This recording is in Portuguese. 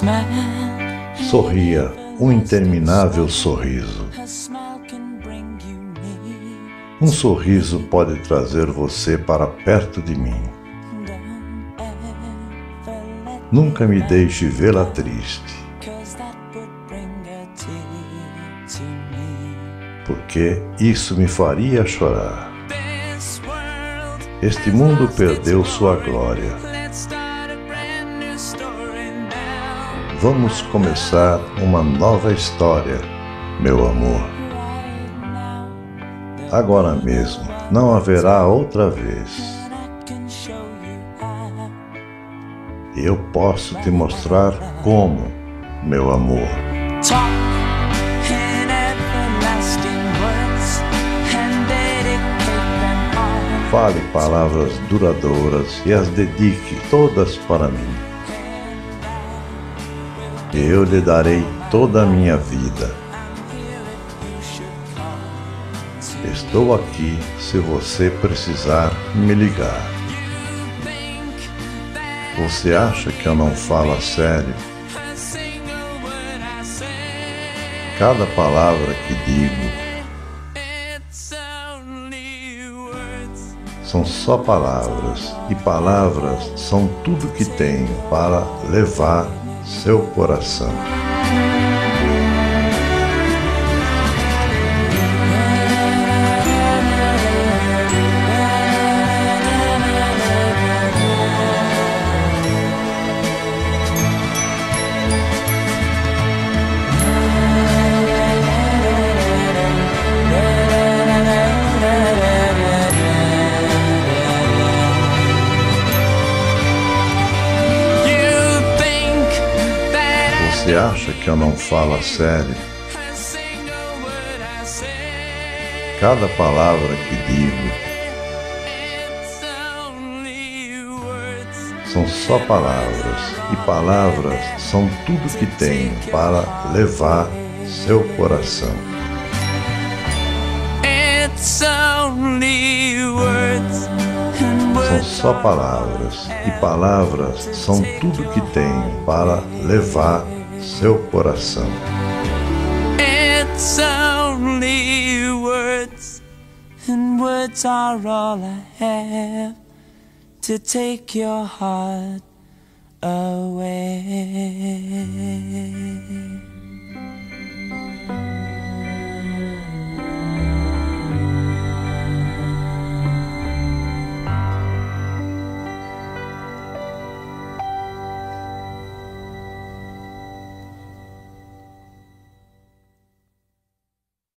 Sorria, um interminável sorriso. Um sorriso pode trazer você para perto de mim. Nunca me deixe vê-la triste, porque isso me faria chorar. Este mundo perdeu sua glória. Vamos começar uma nova história, meu amor. Agora mesmo, não haverá outra vez. Eu posso te mostrar como, meu amor. Fale palavras duradouras e as dedique todas para mim. Eu lhe darei toda a minha vida. Estou aqui se você precisar me ligar. Você acha que eu não falo a sério? Cada palavra que digo são só palavras, e palavras são tudo que tenho para levar seu coração. Você acha que eu não falo a sério? Cada palavra que digo são só palavras, e palavras são tudo que tenho para levar seu coração. São só palavras, e palavras são tudo que tenho para levar seu coração. It's only words, and words are all I have to take your heart away.